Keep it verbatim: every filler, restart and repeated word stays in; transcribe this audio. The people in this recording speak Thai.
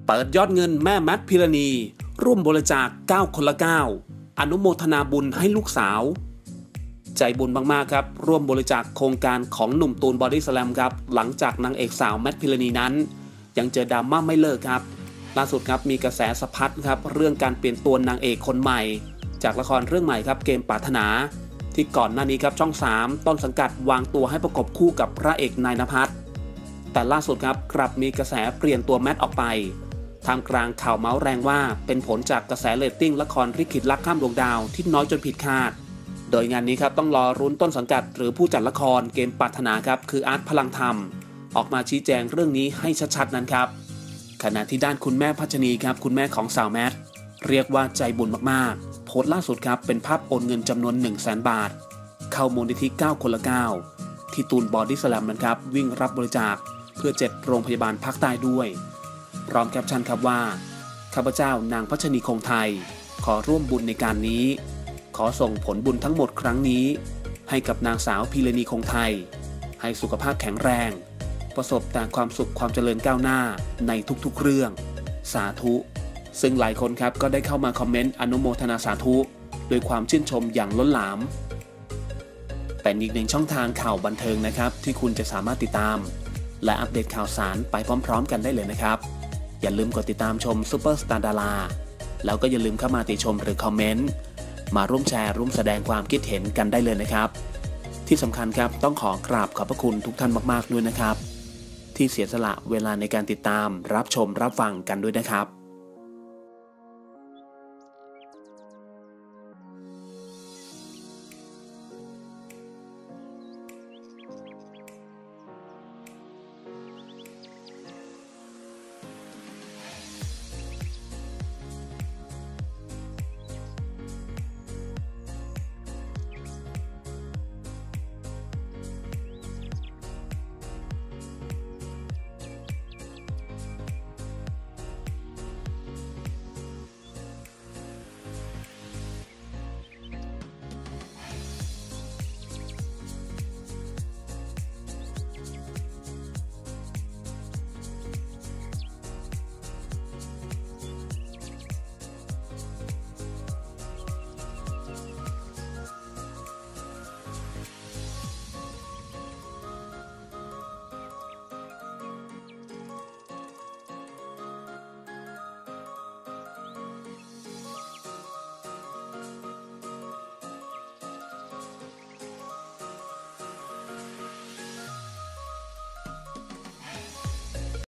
เปิดยอดเงินแม่แมทพิรณีร่วมบริจาคเก้าคนละเก้าอนุโมทนาบุญให้ลูกสาวใจบุญมากๆครับร่วมบริจาคโครงการของหนุ่มตูนบอดี้สแลมครับหลังจากนางเอกสาวแมทพิรณีนั้นยังเจอดราม่าไม่เลิกครับล่าสุดครับมีกระแสสะพัดครับเรื่องการเปลี่ยนตัวนางเอกคนใหม่จากละครเรื่องใหม่ครับเกมปรารถนาที่ก่อนหน้านี้ครับช่องสามต้นสังกัดวางตัวให้ประกบคู่กับพระเอกนายณภัทรแต่ล่าสุดครับกลับมีกระแสเปลี่ยนตัวแมทออกไปท่ามกลางข่าวเมาส์แรงว่าเป็นผลจากกระแสเรตติ้งละครลิขิตรักข้ามดวงดาวที่น้อยจนผิดคาดโดยงานนี้ครับต้องรอรุ้นต้นสังกัดหรือผู้จัดละครเกมปรารถนาครับคืออาร์ตพลังธรรมออกมาชี้แจงเรื่องนี้ให้ชัดๆนั้นครับขณะที่ด้านคุณแม่พัชนีครับคุณแม่ของสาวแมทเรียกว่าใจบุญมากๆโพสต์ล่าสุดครับเป็นภาพโอนเงินจำนวน หนึ่งแสน บาทเข้ามูลนิธิเก้าคนละเก้าที่ตูนบอดี้สแลมนะครับวิ่งรับบริจาคเพื่อเจ็ดโรงพยาบาลภาคใต้ด้วยพร้อมแคปชั่นครับว่าข้าพเจ้านางพัชนีคงไทยขอร่วมบุญในการนี้ขอส่งผลบุญทั้งหมดครั้งนี้ให้กับนางสาวพิรณีคงไทยให้สุขภาพแข็งแรงประสบแต่ความสุขความเจริญก้าวหน้าในทุกๆเรื่องสาธุซึ่งหลายคนครับก็ได้เข้ามาคอมเมนต์อนุโมทนาสาธุด้วยความชื่นชมอย่างล้นหลามแต่อีกหนึ่งช่องทางข่าวบันเทิงนะครับที่คุณจะสามารถติดตามและอัปเดตข่าวสารไปพร้อมๆกันได้เลยนะครับอย่าลืมกดติดตามชมซุปเปอร์สตาร์ดาราแล้วก็อย่าลืมเข้ามาติชมหรือคอมเมนต์มาร่วมแชร์ร่วมแสดงความคิดเห็นกันได้เลยนะครับที่สำคัญครับต้องขอกราบขอบพระคุณทุกท่านมากๆด้วยนะครับที่เสียสละเวลาในการติดตามรับชมรับฟังกันด้วยนะครับ